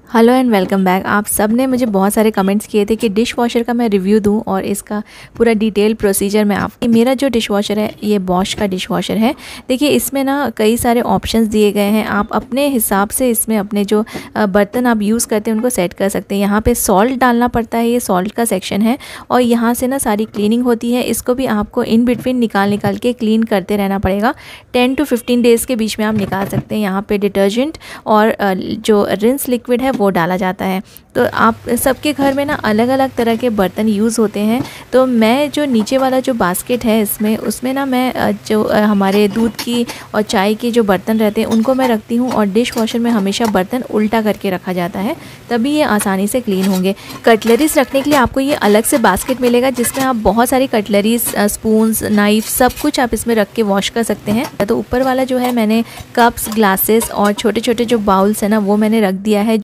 Hello and welcome back. आप सब ने मुझे बहुत सारे कमेंट्स किए थे कि डिश वॉशर का मैं रिव्यू दूं और इसका पूरा डिटेल प्रोसीजर मैं आप मेरा जो डिश वॉशर है ये बॉश का डिश वॉशर है। देखिए इसमें ना कई सारे ऑप्शंस दिए गए हैं, आप अपने हिसाब से इसमें अपने जो बर्तन आप यूज़ करते हैं उनको सेट कर सकते हैं। यहाँ पे सॉल्ट डालना पड़ता है, ये सॉल्ट का सेक्शन है और यहाँ से ना सारी क्लीनिंग होती है। इसको भी आपको इन बिटवीन निकाल के क्लीन करते रहना पड़ेगा। 10 to 15 डेज़ के बीच में आप निकाल सकते हैं। यहाँ पे डिटर्जेंट और जो रिंस लिक्विड है वो डाला जाता है। तो आप सबके घर में ना अलग अलग तरह के बर्तन यूज़ होते हैं। तो मैं जो नीचे वाला जो बास्केट है उसमें ना मैं जो हमारे दूध की और चाय के जो बर्तन रहते हैं उनको मैं रखती हूँ और डिश वॉशर में हमेशा बर्तन उल्टा करके रखा जाता है, तभी ये आसानी से क्लीन होंगे। कटलरीज रखने के लिए आपको ये अलग से बास्केट मिलेगा जिसमें आप बहुत सारी कटलरीज, स्पून्स, नाइफ सब कुछ आप इसमें रख के वॉश कर सकते हैं। तो ऊपर वाला जो है मैंने कप्स, ग्लासेस और छोटे छोटे जो बाउल्स है ना वो मैंने रख दिया है।